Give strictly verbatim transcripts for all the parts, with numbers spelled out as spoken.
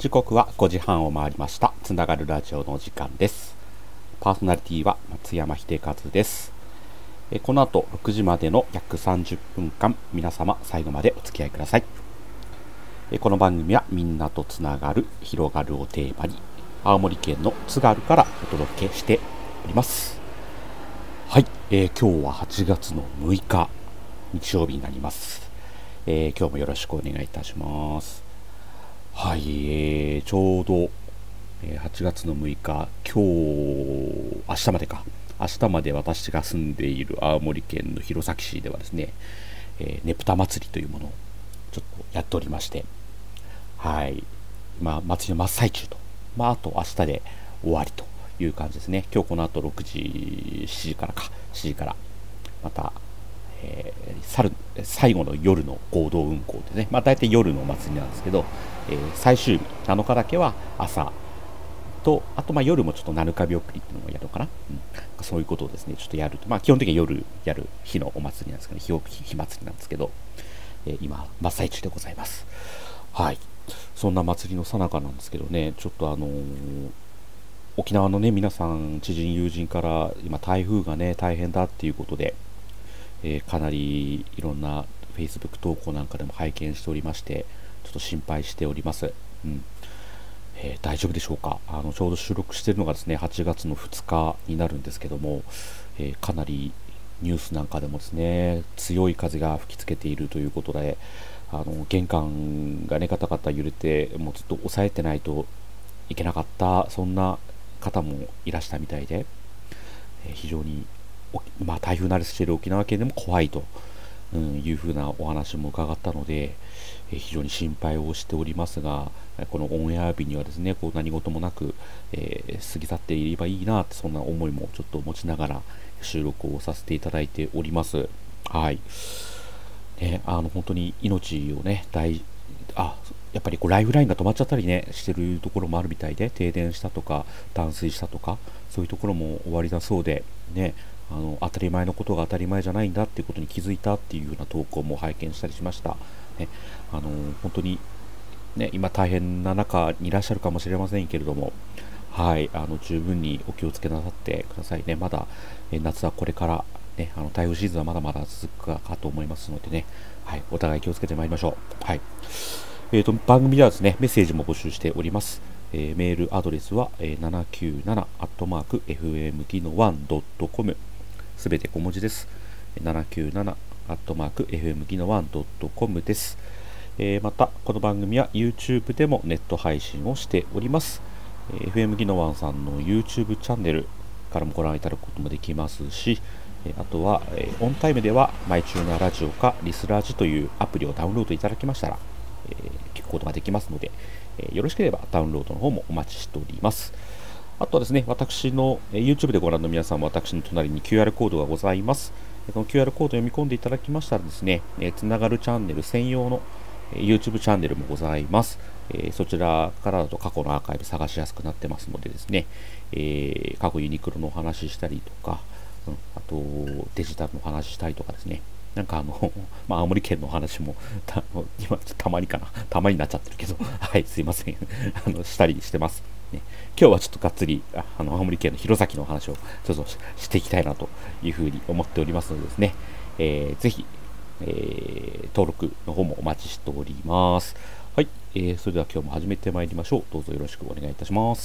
時刻はごじはんを回りました。つながるラジオのお時間です。パーソナリティは松山秀和です。えこの後ろくじまでの約さんじゅっぷんかん、皆様最後までお付き合いください。えこの番組はみんなとつながる、広がるをテーマに、青森県の津軽からお届けしております。はい、えー、今日ははちがつのむいか日曜日になります。えー、今日もよろしくお願いいたします。はい、えー、ちょうど、えー、はちがつのむいか、今日、明日までか、明日まで私が住んでいる青森県の弘前市ではですね、えー、ねぷた祭りというものをちょっとやっておりまして、はい、まあ、祭りの真っ最中と、まあ、あと明日で終わりという感じですね。今日この後ろくじ、しちじからか、しちじから、また、えー、最後の夜の合同運行でね、まあ、大体夜のお祭りなんですけど、えー、最終日なのかだけは朝と、あとまあ夜もちょっとなぬかび送りっていうのをやろうかな、うん、そういうことをですねちょっとやると、まあ、基本的には夜やる日のお祭りなんですけど、ね、日, 日祭りなんですけど、えー、今真っ最中でございます。はい、そんな祭りの最中なんですけどね、ちょっとあのー、沖縄のね皆さん知人友人から今台風がね大変だっていうことで、えー、かなりいろんな Facebook 投稿なんかでも拝見しておりまして、ちょっと心配しております。うん、えー、大丈夫でしょうか。あのちょうど収録しているのがですねはちがつのふつかになるんですけども、えー、かなりニュースなんかでもですね強い風が吹きつけているということで、あの玄関がねガタガタ揺れて、もうずっと押さえてないといけなかった、そんな方もいらしたみたいで、えー、非常にまあ、台風慣れしている沖縄県でも怖いと、うん、いうふうなお話も伺ったので、えー、非常に心配をしておりますが、このオンエア日にはですねこう何事もなく、えー、過ぎ去っていればいいなって、そんな思いもちょっと持ちながら収録をさせていただいております。はい、ね、あの本当に命をね大あやっぱりこうライフラインが止まっちゃったりねしてるところもあるみたいで、停電したとか断水したとかそういうところも終わりだそうでね、あの当たり前のことが当たり前じゃないんだっていうことに気づいたっていうような投稿も拝見したりしました。ね、あの本当に、ね、今大変な中にいらっしゃるかもしれませんけれども、はい、あの十分にお気をつけなさってくださいね。まだえ夏はこれから、ね、あの台風シーズンはまだまだ続くかかと思いますのでね、はい、お互い気をつけてまいりましょう。はい、えーと、番組ではですねメッセージも募集しております。えー、メールアドレスは、えー、ななきゅうななアットマークエフエムギノワンドットコム、すべて小文字です。ななきゅうななアットマークエフエムギノワンドットコムです。えー、またこの番組は YouTube でもネット配信をしております。えー、エフエム ギノワンさんの YouTube チャンネルからもご覧いただくこともできますし、えー、あとは、えー、オンタイムではマイチューナーラジオかリスラジというアプリをダウンロードいただきましたら、えー、聞くことができますので、えー、よろしければダウンロードの方もお待ちしております。あとはですね、私の、えー、YouTube でご覧の皆さんも私の隣に キューアール コードがございます。この キューアール コードを読み込んでいただきましたらですね、えー、つながるチャンネル専用の、えー、YouTube チャンネルもございます。えー、そちらからだと過去のアーカイブ探しやすくなってますのでですね、えー、過去ユニクロのお話ししたりとか、うん、あとデジタルのお話ししたりとかですね、なんかあの、まあ、青森県の話もた今たまにかな、たまになっちゃってるけど、はい、すいません、あのしたりしてます。ね、今日はちょっとがっつりああの青森県の弘前のお話をちょっと し, していきたいなというふうに思っておりますのでですね、えー、ぜひ、えー、登録の方もお待ちしております。はい、えー、それでは今日も始めてまいりましょう。どうぞよろしくお願いいたします。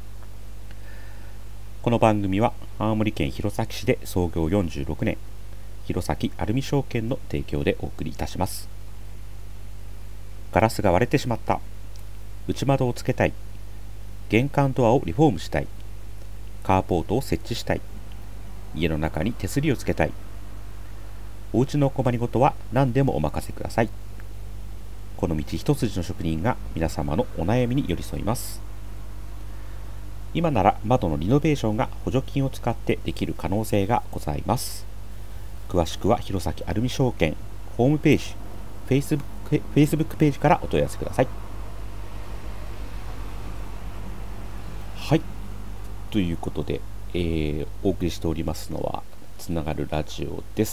この番組は青森県弘前市で創業よんじゅうろくねん、弘前アルミ証券の提供でお送りいたします。ガラスが割れてしまった、内窓をつけたい、玄関ドアをリフォームしたい、カーポートを設置したい、家の中に手すりをつけたい、お家の困りごとは何でもお任せください。この道一筋の職人が皆様のお悩みに寄り添います。今なら窓のリノベーションが補助金を使ってできる可能性がございます。詳しくは弘前アルミ証券ホームページ、Facebook、Facebook ページからお問い合わせください。はい、ということで、えー、お送りしておりますのはつながるラジオです。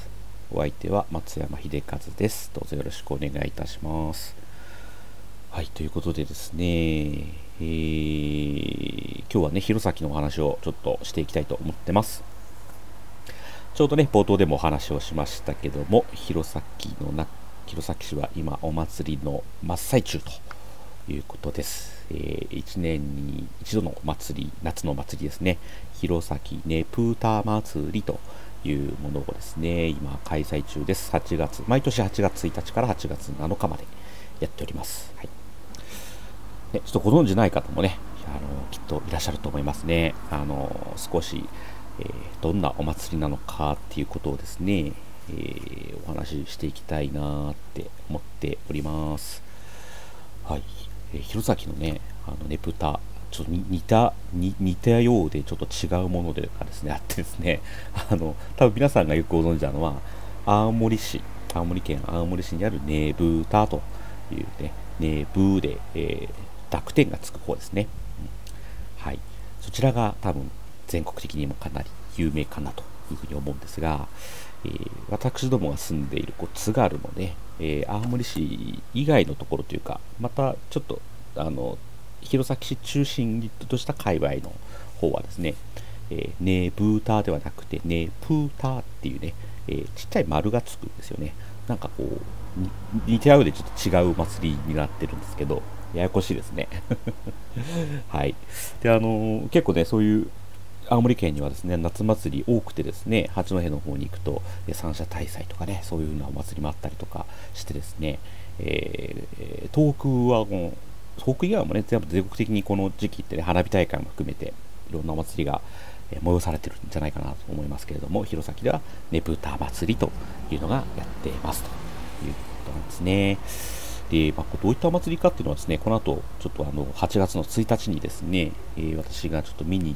お相手は松山秀和です。どうぞよろしくお願いいたします。 はい、ということでですね、えー、今日はね、弘前のお話をちょっとしていきたいと思ってます。ちょうどね、冒頭でもお話をしましたけども、弘前のな、弘前市は今お祭りの真っ最中ということです。えー、いちねんに一度のお祭り、夏のお祭りですね、弘前ねぷた祭りというものをですね、今開催中です。はちがつ、毎年はちがつついたちからはちがつなのかまでやっております。はい。ね、ちょっとご存知ない方もね、あのきっといらっしゃると思いますね。あの少し、えー、どんなお祭りなのかっていうことをですね、えー、お話ししていきたいなって思っております。はい。えー、弘前のね、あのねぷた、ちょっと似た似似たようでちょっと違うものでがですねあってですね、あの多分皆さんがよくご存知なのは青森市、青森県青森市にあるねぶたというね、ねぶで、えー濁点がつく方ですね、うん、はい、そちらが多分全国的にもかなり有名かなというふうに思うんですが、えー、私どもが住んでいるこう津軽のね、えー、青森市以外のところというか、またちょっとあの弘前市中心とした界隈の方はですね、えー、ねぶたではなくてねぷたっていうね、えー、ちっちゃい丸がつくんですよね。なんかこう似たようでちょっと違うお祭りになってるんですけど、ややこしいですね。はい。で、あのー結構ね、そういう青森県にはですね、夏祭り多くてですね、八戸の方に行くと、え三社大祭とかね、そういうようなお祭りもあったりとかしてですね、えー東北はもう、東北以外もね、全部全国的にこの時期ってね、花火大会も含めて、いろんなお祭りがえー催されてるんじゃないかなと思いますけれども、弘前ではねぷた祭りというのがやってますということなんですね。で、まあ、どういったお祭りかっていうのはですね、この後、ちょっとあの、はちがつのついたちにですね、えー私がちょっと見に行って、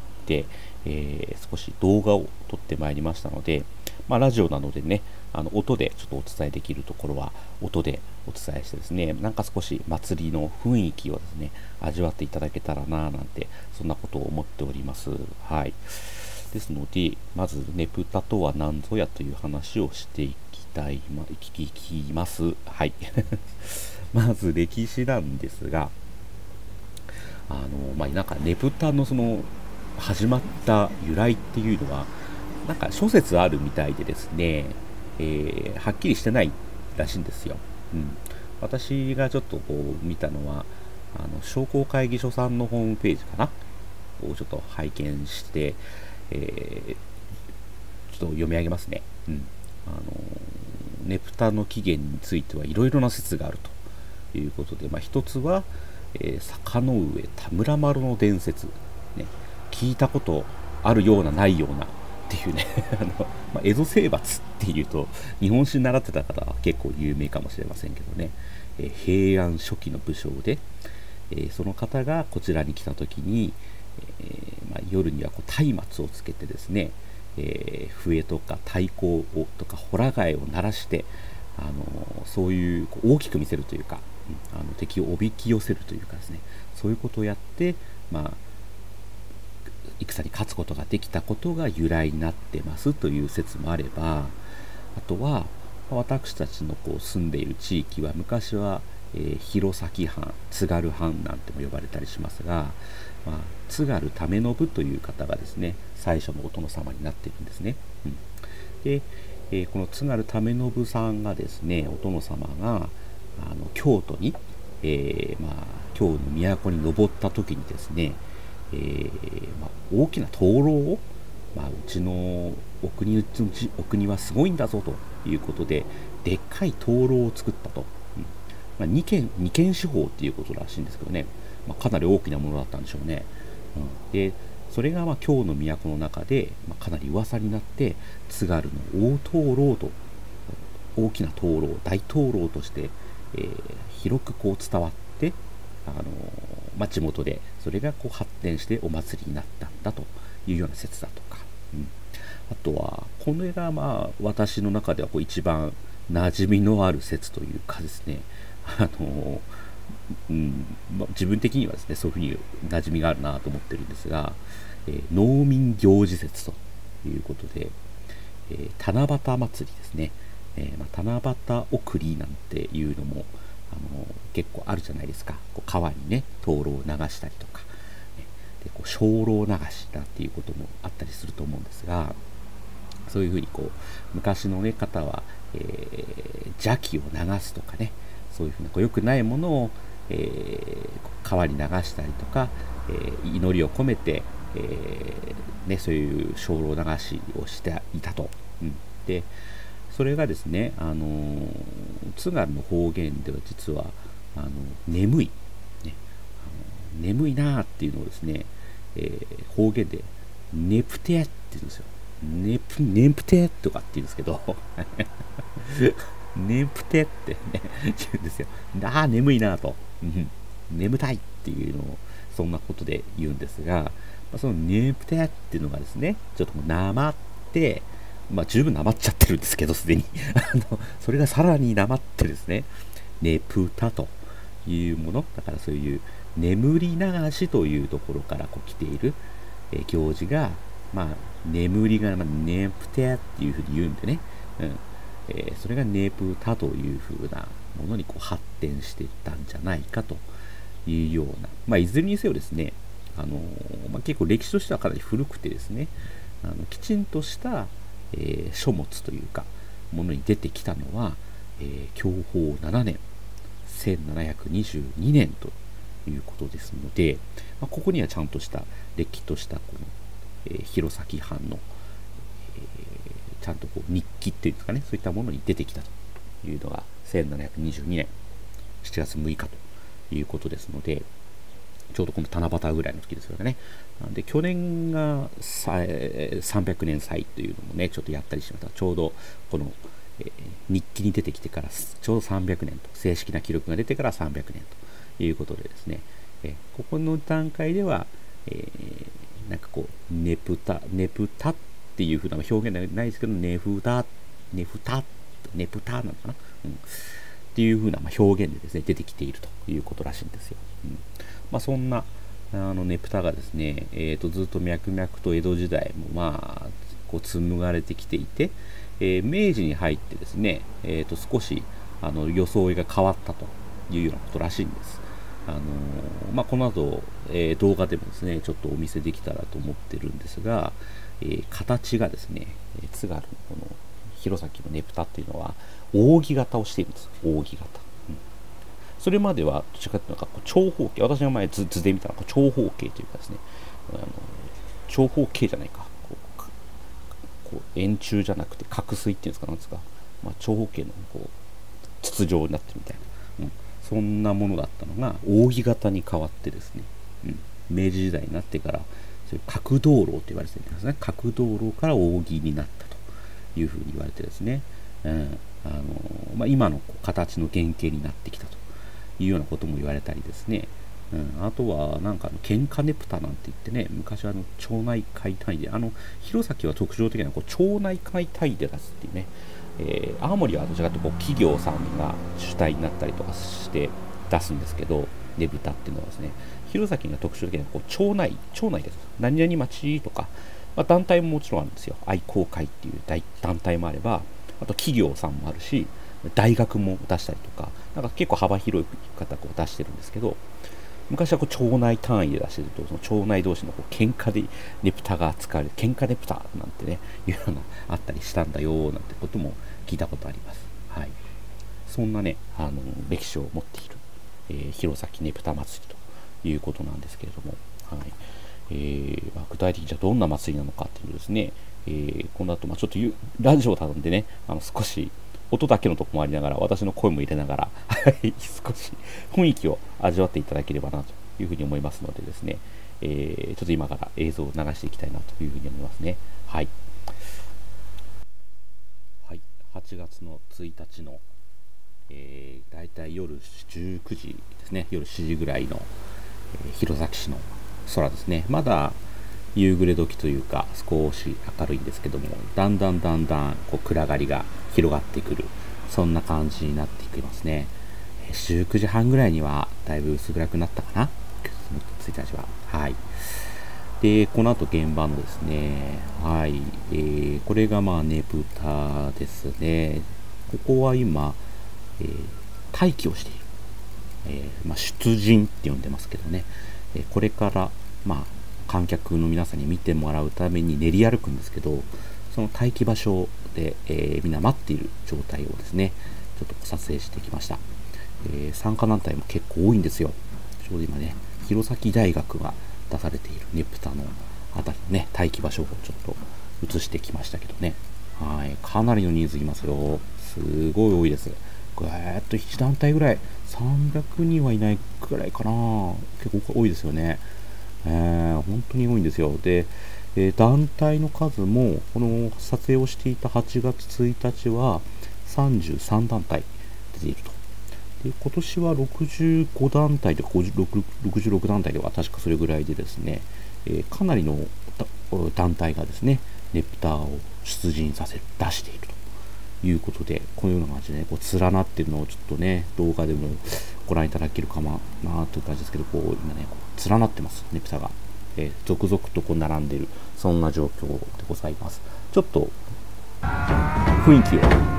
えー少し動画を撮ってまいりましたので、まあ、ラジオなのでね、あの音でちょっとお伝えできるところは音でお伝えしてですね、なんか少し祭りの雰囲気をですね、味わっていただけたらなぁなんて、そんなことを思っております。はい。ですので、まずねぷたとは何ぞやという話をしていきたい、ま、聞きます。はい。まず歴史なんですが、あの、まあ、なんかねぷたのその始まった由来っていうのは、なんか諸説あるみたいでですね、えーはっきりしてないらしいんですよ。うん。私がちょっとこう見たのは、あの商工会議所さんのホームページかなをちょっと拝見して、えーちょっと読み上げますね。うん。あのねぷたの起源についてはいろいろな説があるということで、まあ、一つは、えー坂の上田村麻呂の伝説、ね、聞いたことあるようなないようなっていうねあの、まあ、江戸征伐っていうと日本史に習ってた方は結構有名かもしれませんけどね、えー平安初期の武将で、えーその方がこちらに来た時に、えーまあ、夜にはこう松明をつけてですね、えー笛とか太鼓をとかホラ貝を鳴らして、あのそういうこう大きく見せるというか、うん、あの敵をおびき寄せるというかですね、そういうことをやって、まあ、戦に勝つことができたことが由来になってますという説もあれば、あとは私たちのこう住んでいる地域は昔は、えー弘前藩、津軽藩なんても呼ばれたりしますが、まあ、津軽為信という方がですね、最初のお殿様になっているんですね。うん、で、えーこの津軽為信さんがですね、お殿様があの京都に、えーまあ、京の都に登った時にですね、えーまあ、大きな灯籠を、まあ、うちのお国うちお国はすごいんだぞということで、でっかい灯籠を作ったと、うんまあ、にけんにけん四方っていうことらしいんですけどね、まあ、かなり大きなものだったんでしょうね。うん、でそれがまあ京の都の中で、まあ、かなり噂になって、津軽の大灯籠と、大きな灯籠、大灯籠として、えー広くこう伝わって、あのーまあ、地元でそれがこう発展してお祭りになったんだというような説だとか、うん、あとはこれがまあ私の中ではこう一番馴染みのある説というかですね、あのーうんまあ、自分的にはですねそういうふうに馴染みがあるなと思ってるんですが、えー農民行事説ということで、えー七夕祭りですね、えーまあ、七夕送りなんていうのもあの結構あるじゃないですか。こう川にね灯籠を流したりとか、ね、でこう精霊流しなんていうこともあったりすると思うんですが、そういうふうにこう昔の、ね、方は、えー、邪気を流すとかね、そういうふうなこう良くないものを、えー、川に流したりとか、えー、祈りを込めて、えーね、そういう精霊流しをしていたと。うん、でそれがですね、あのー、津軽の方言では実はあの眠い、ね、あの眠いなーっていうのをですね、えー、方言でネプテって言うんですよ。ネプ、ネプテとかって言うんですけどネプテってね、言うんですよ。ああ、眠いなと、うん。眠たいっていうのを、そんなことで言うんですが、まあ、そのネプテっていうのがですね、ちょっともうなまって、まあ十分なまっちゃってるんですけど、すでに。あの、それがさらになまってですね、ネプタというもの、だからそういう眠り流しというところからこう来ている、えー行事が、まあ、眠りが、まあ、ネプテっていうふうに言うんでね、うんえーそれがネプタというふうなものにこう発展していったんじゃないかというような、まあ、いずれにせよですね、あのーまあ、結構歴史としてはかなり古くてですね、あのきちんとした、えー書物というかものに出てきたのは、えー享保ななねんせんななひゃくにじゅうにねんということですので、まあ、ここにはちゃんとしたれっきとしたこの、えー弘前藩の、えーちゃんとこう日記っていうんですかね、そういったものに出てきたというのがせんななひゃくにじゅうにねんしちがつむいかということですので、ちょうどこの七夕ぐらいの時ですよね。なんで去年がささんびゃくねん祭というのもね、ちょっとやったりしました。ちょうどこの、えー日記に出てきてからちょうどさんびゃくねんと、正式な記録が出てからさんびゃくねんということでですね、えーここの段階では、えーなんかこう、ネプタ、ネプタっていう風な表現ではないですけど、ネフタ、ネフタ、ネプタなのかな、うん、っていう風なまあ表現でですね、出てきているということらしいんですよ。うんまあ、そんなあのねぷたがですね、えー、とずっと脈々と江戸時代もまあこう紡がれてきていて、えー明治に入ってですね、えー、と少しあの装いが変わったというようなことらしいんです。あのーまあ、この後、えー動画でもですねちょっとお見せできたらと思ってるんですが、えー形がですね、えー津軽のこの弘前のねぷたっていうのは扇形をしているんです。扇形。うんそれまではどちらかというとこう長方形、私が前図図で見たのはこう長方形というかですね、あの長方形じゃないか、こうかこう円柱じゃなくて角錐っていうんですか、なんですか、まあ、長方形のこう筒状になってるみたいな、うん、そんなものだったのが扇形に変わってですね、うん、明治時代になってからそういう角灯籠と言われてるんですね。角灯籠から扇になったというふうに言われてですね、うんあのまあ、今のこう形の原型になってきたというようなことも言われたりですね、うん、あとはなんかあの喧嘩ねぷたなんて言ってね、昔はあの町内会単位で、あの弘前は特徴的なこう町内会単位で出すっていうね、えー青森はどちらかというとこう企業さんが主体になったりとかして出すんですけど、ねぶたっていうのはですね、弘前が特徴的なこう町内町内です。何々町とか、まあ、団体ももちろんあるんですよ。愛好会っていう大団体もあれば、あと企業さんもあるし、大学も出したりとか、なんか結構幅広い方こう出してるんですけど、昔はこう町内単位で出してると、その町内同士のこう喧嘩でねぷたが使われる、喧嘩ねぷたなんてね、いうのがあったりしたんだよなんてことも聞いたことあります。はい。そんなね、あの歴史を持っている、えー弘前ねぷた祭りということなんですけれども、はいえーまあ、具体的にじゃあどんな祭りなのかっていうのですね、えーこの後、まあちょっとゆラジオなんでね、あの少し音だけのとこもありながら、私の声も入れながら、はい少し雰囲気を味わっていただければなというふうに思いますのでですね、えーちょっと今から映像を流していきたいなというふうに思いますね。はい。はい、はちがつのついたちの、えー、だいたい夜じゅうくじですね、夜しちじぐらいの、えー弘前市の空ですね。まだ夕暮れ時というか少し明るいんですけども、だんだんだんだんこう暗がりが広がってくる、そんな感じになってきますね。えーじゅうくじはんぐらいにはだいぶ薄暗くなったかな、ついたちは。はい。で、この後現場のですね、はい、えーこれがまあねぶたですね。ここは今、えー待機をしている。 えーまあ、出陣って呼んでますけどね、えーこれから、まあ、観客の皆さんに見てもらうために練り歩くんですけど、その待機場所で、えーみんな待っている状態をですね、ちょっと撮影してきました。えー参加団体も結構多いんですよ。ちょうど今ね、弘前大学が出されているねぷたのあたりのね、待機場所をちょっと映してきましたけどね。はい、かなりの人数いますよ。すごい多いです。ぐーっといち団体ぐらい、さんびゃくにんはいないくらいかな。結構多いですよね。えー、本当に多いんですよ。で、えー団体の数も、この撮影をしていたはちがつついたちはさんじゅうさん団体出ていると。で、今年はろくじゅうご団体でごじゅうろく、ろくじゅうろく団体では確かそれぐらいでですね、えーかなりのだ団体がですね、ねぷたを出陣させる、出しているということで、このような感じでね、こう連なっているのをちょっとね、動画でもご覧いただけるかなという感じですけど、こう今ね、こう連なってます、ねぷたが。えー続々とこう並んでいる、そんな状況でございます。ちょっと雰囲気を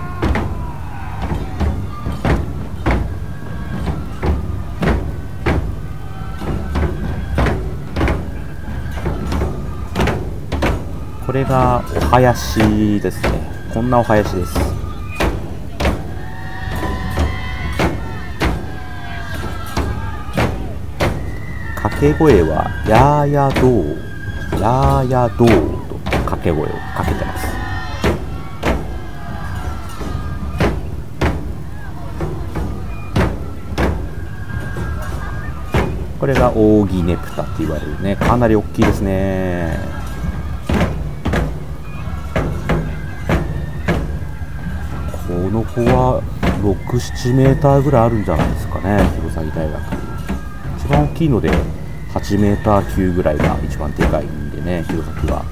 これがお囃子ですね。こんなお囃子です。掛け声はやーやどう、やーやどうと掛け声をかけてます。これが扇ねぷたって言われるね、かなり大きいですね。この子はろく、ななメーターぐらいあるんじゃないですかね、弘前大学。一番大きいのではちメーターきゅうぐらいが一番でかいんでね、弘前は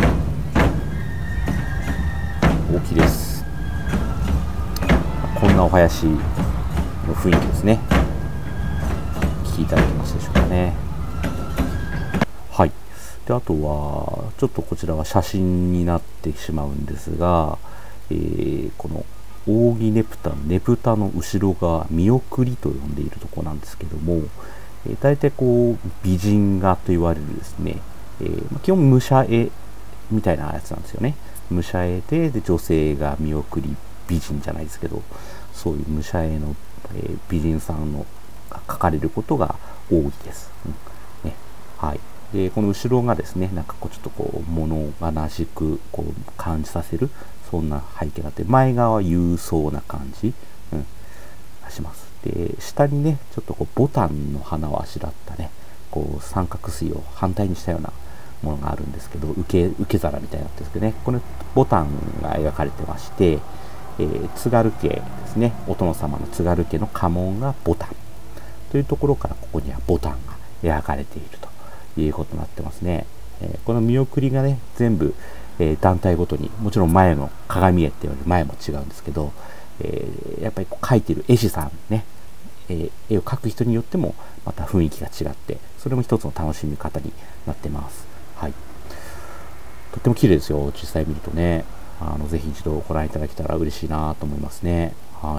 大きいです。こんなお囃子の雰囲気ですね。お聞きいただけますでしょうかね。はい。で、あとはちょっとこちらは写真になってしまうんですが、えーこの扇ねぷたのねぷたの後ろが見送りと呼んでいるところなんですけども、えー、大体こう美人画と言われるですね、えーまあ、基本武者絵みたいなやつなんですよね。武者絵で、で女性が見送り美人じゃないですけど、そういう武者絵の、えー美人さんの描かれることが多いです。うんねはい、でこの後ろがですね、なんかこうちょっとこう物悲しくこう感じさせる、そんな背景があって、前側は勇壮な感じ、うん、します。で、下にね、ちょっとこうボタンの花をあしらったね、こう三角錐を反対にしたようなものがあるんですけど、受け、受け皿みたいになってるんですけどね、このボタンが描かれてまして、えー津軽家ですね、お殿様の津軽家の家紋がボタンというところから、ここにはボタンが描かれているということになってますね。えーこの見送りがね、全部、えー団体ごとに、もちろん前の鏡絵っていうより前も違うんですけど、えーやっぱりこう描いてる絵師さんね、えー絵を描く人によってもまた雰囲気が違って、それも一つの楽しみ方になってます。はい。とっても綺麗ですよ、実際見るとね。あのぜひ一度ご覧いただけたら嬉しいなと思いますね。はい。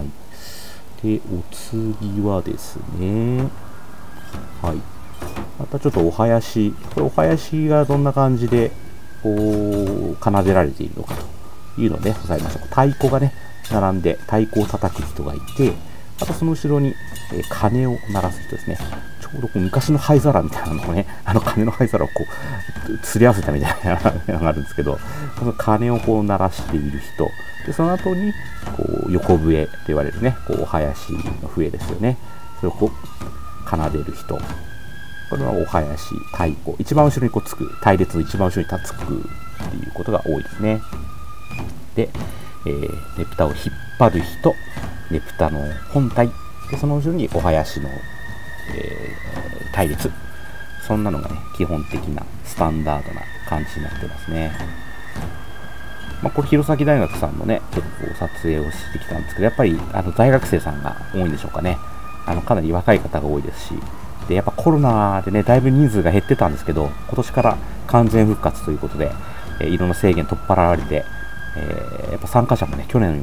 で、お次はですね、はい。またちょっとお囃子、これお囃子がどんな感じでこう奏でられているのかというのでございました。太鼓がね、並んで太鼓を叩く人がいて、あとその後ろに、えー鐘を鳴らす人ですね。ちょうどこう昔の灰皿みたいなのをね、あの鐘の灰皿をこう、釣り合わせたみたいなのがあるんですけど、その鐘をこう鳴らしている人、でその後に、こう、横笛と言われるね、こう、お囃子の笛ですよね。それをこう、奏でる人。これはお囃子、太鼓。一番後ろにこうつく、隊列の一番後ろに立つくっていうことが多いですね。で、えー、ねぷたを引っ張る人、ねぷたの本体、でその後ろにお囃子の、えー、隊列。そんなのがね、基本的なスタンダードな感じになってますね。まあ、これ、弘前大学さんのね、結構撮影をしてきたんですけど、やっぱりあの大学生さんが多いんでしょうかね。あのかなり若い方が多いですし、でやっぱコロナでね、だいぶ人数が減ってたんですけど、今年から完全復活ということで、えー、いろんな制限取っ払われて、えー、やっぱ参加者もね、去年よりも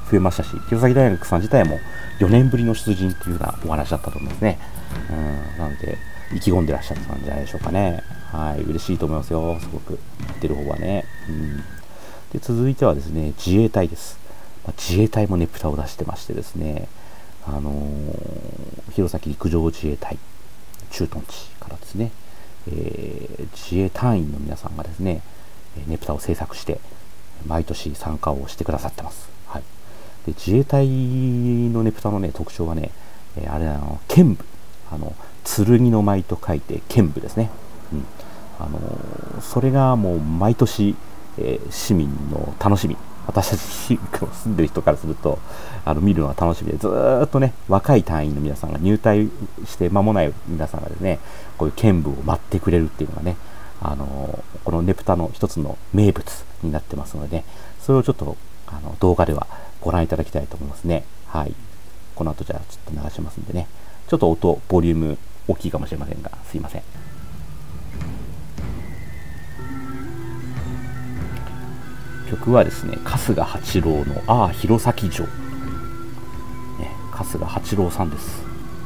増えましたし、弘前大学さん自体もよねんぶりの出陣というようなお話だったと思いますね。うん、なので、意気込んでらっしゃったんじゃないでしょうかね。はい、嬉しいと思いますよ、すごく。言ってる方はね。うん、で続いてはですね、自衛隊です。まあ、自衛隊もねぷたを出してましてですね、あのー、弘前陸上自衛隊駐屯地からですね、えー、自衛隊員の皆さんがですね、ねぷたを制作して毎年参加をしてくださってます。はい、で自衛隊のねぷたのね特徴はね、えー、あれあの剣舞、あの剣の舞と書いて剣舞ですね。うん、あのー、それがもう毎年、えー、市民の楽しみ、私たち住んでる人からするとあの見るのが楽しみで、ずーっとね若い隊員の皆さんが入隊して間もない皆さんがですね、こういう剣舞を舞ってくれるっていうのがね、あのー、このねぷたの一つの名物になってますので、ね、それをちょっとあの動画ではご覧いただきたいと思いますね。はい、この後じゃあちょっと流しますんでね、ちょっと音ボリューム大きいかもしれませんが、すいません。曲はですね、春日八郎の「ああ弘前城」、ね、春日八郎さんです。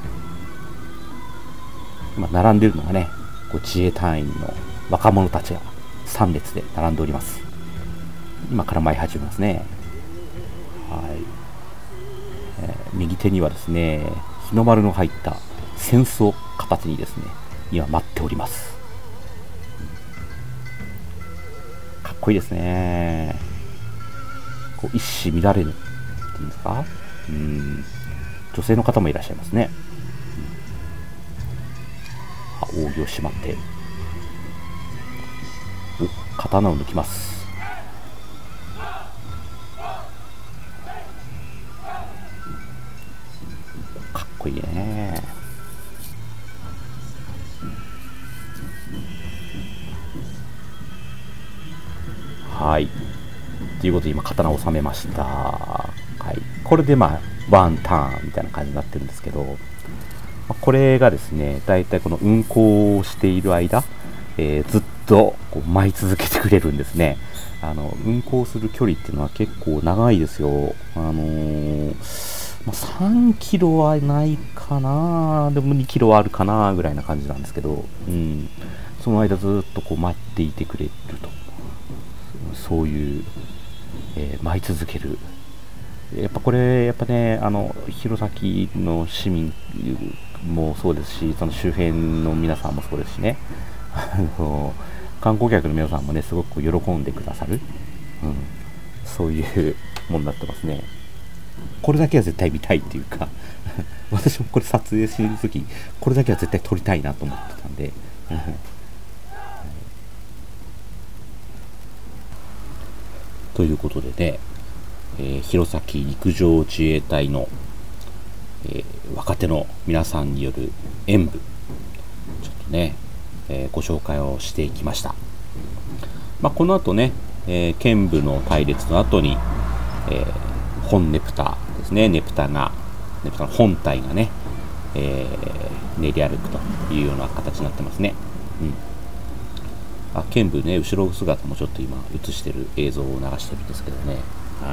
今並んでるのがね、こう自衛隊員の若者たちがさん列で並んでおります。今から舞い始めますね。はい、えー、右手にはですね、日の丸の入った扇子を片手にですね、今待っております。かっこいいですね。こう一糸乱れぬっていうんですか、うん、女性の方もいらっしゃいますね。うん、あ、扇をしまって、お、刀を抜きます。かっこいいね。はい、ということで今刀を収めました。はい、これでまあワンターンみたいな感じになってるんですけど、これがですね、だいたいこの運行をしている間、えー、ずっとこう舞い続けてくれるんですね。あの運行する距離っていうのは結構長いですよ。あのー、まあ、さんキロはないかな、でもにキロはあるかなぐらいな感じなんですけど、うん、その間ずっとこう待っていてくれると、そういう、えー、舞い続ける。やっぱこれやっぱね、あの弘前の市民もそうですし、その周辺の皆さんもそうですしね、あの観光客の皆さんもねすごく喜んでくださる、うん、そういうものになってますね。これだけは絶対見たいっていうか私もこれ撮影するときこれだけは絶対撮りたいなと思ってたんでということでね、えー、弘前陸上自衛隊の、えー、若手の皆さんによる演舞、ちょっとね、えー、ご紹介をしていきました。まあ、この後ね、えー、剣舞の隊列の後に、えー、本ねぷたですね、ねぷたが、ねぷたの本体がね、えー、練り歩くというような形になってますね。うん。あ、剣舞ね、後ろ姿もちょっと今映してる映像を流してるんですけどね。はい。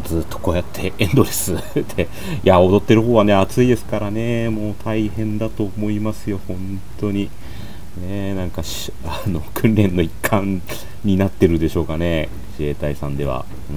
ずっとこうやってエンドレスで、いや、踊ってる方はね、暑いですからね、もう大変だと思いますよ、本当に。ね、なんかしあの訓練の一環になってるでしょうかね、自衛隊さんでは。うん。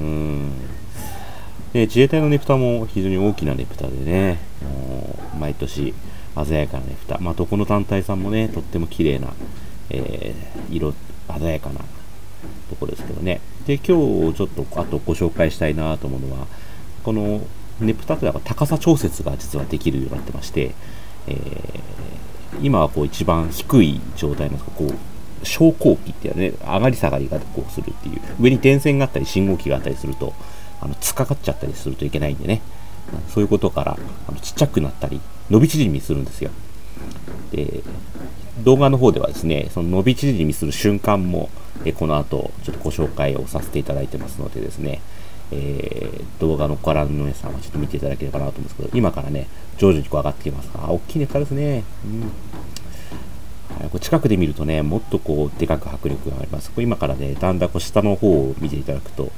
で自衛隊のねぷたも非常に大きなねぷたでね、もう毎年鮮やかなねぷた、まあ、どこの団体さんもね、とっても綺麗な、えー、色鮮やかなところですけどね。で今日ちょっとあとご紹介したいなと思うのは、このねぷたというのは高さ調節が実はできるようになってまして、えー、今はこう一番低い状態のこう昇降機っていうね、上がり下がりがこうするっていう、上に電線があったり信号機があったりするとあの突っかかっちゃったりするといけないんでね、そういうことからあのちっちゃくなったり伸び縮みするんですよ。で動画の方ではですね、その伸び縮みする瞬間もえこの後ちょっとご紹介をさせていただいてますのでですね、えー、動画のご覧の皆さんはちょっと見ていただければなと思うんですけど、今からね徐々にこう上がってきます。あ、大きいねぷたですね。うん、はい、こう近くで見るとね、もっとこうでかく迫力があります。こう今からねだんだんこう下の方を見ていただくと、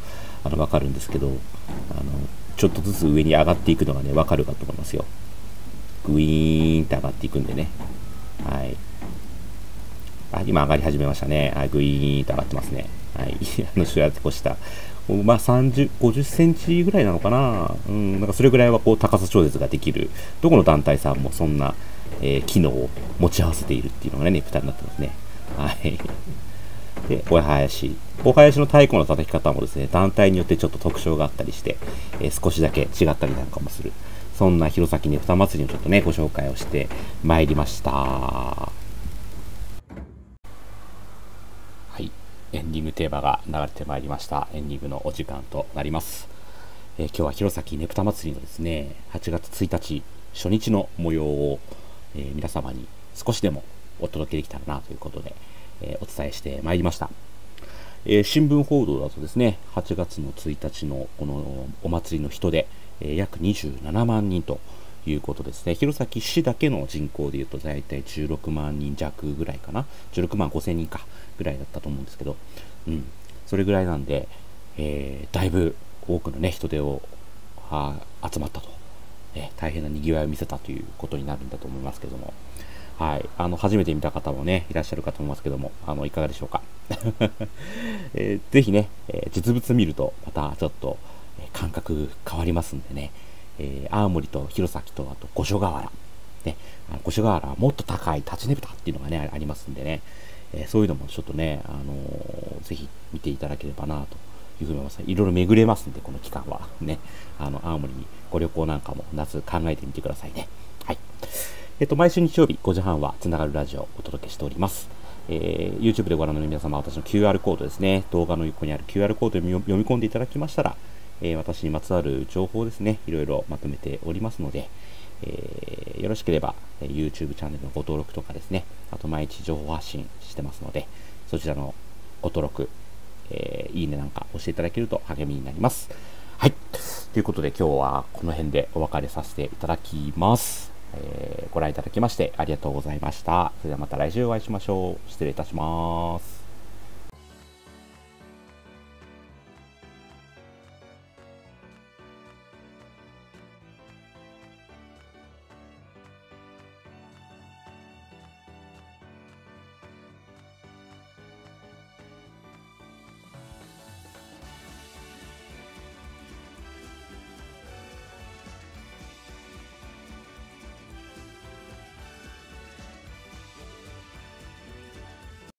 あの分かるんですけど、あのちょっとずつ上に上がっていくのがね分かるかと思いますよ。グイーンって上がっていくんでね。はい。あ、今上がり始めましたね。はい、グイーンって上がってますね。はい。あの、主役とした。まあ、さんじゅう、ごじゅっセンチぐらいなのかな。うん、なんかそれぐらいはこう高さ調節ができる。どこの団体さんもそんな、えー機能を持ち合わせているっていうのがね、ネクタイになってますね。はい。で、お囃子。お囃子の太鼓の叩き方もですね、団体によってちょっと特徴があったりして、えー少しだけ違ったりなんかもする。そんな弘前ねぷた祭りのちょっとね、ご紹介をしてまいりました。ははい。エンディングテーマが流れてまいりました。エンディングのお時間となります。えー今日は弘前ねぷた祭りのですね、はちがつついたち、初日の模様を、えー皆様に少しでもお届けできたらなということで、えーお伝えしてまいりました。えー新聞報道だとですね、はちがつのついたちのこのお祭りの人出、えー約にじゅうななまんにんということですね。弘前市だけの人口でいうと大体じゅうろくまんにん弱ぐらいかな。じゅうろくまんごせんにんかぐらいだったと思うんですけど、うん、それぐらいなんで、えーだいぶ多くのね、人手をは集まったと、えー大変な賑わいを見せたということになるんだと思いますけども、はい、あの初めて見た方もねいらっしゃるかと思いますけども、あのいかがでしょうか。えーぜひね、えー実物見るとまたちょっと、えー感覚変わりますんでね、えー青森と弘前とあと五所川原、ね、あの五所川原はもっと高い立ちねぷたっていうのがねありますんでね、えーそういうのもちょっとね、あのーぜひ見ていただければなというふうに思います。いろいろ巡れますんで、この期間はね、あの青森にご旅行なんかも夏考えてみてくださいね。はい。えっと、毎週日曜日ごじはんはつながるラジオをお届けしております。えー YouTube でご覧の皆様は私の キューアール コードですね、動画の横にある キューアール コードを読み読み込んでいただきましたら、えー私にまつわる情報ですね、いろいろまとめておりますので、えーよろしければ、えー YouTube チャンネルのご登録とかですね、あと毎日情報発信してますので、そちらのご登録、えーいいねなんか押していただけると励みになります。はい。ということで今日はこの辺でお別れさせていただきます。えーご覧いただきましてありがとうございました。それではまた来週お会いしましょう。失礼いたします。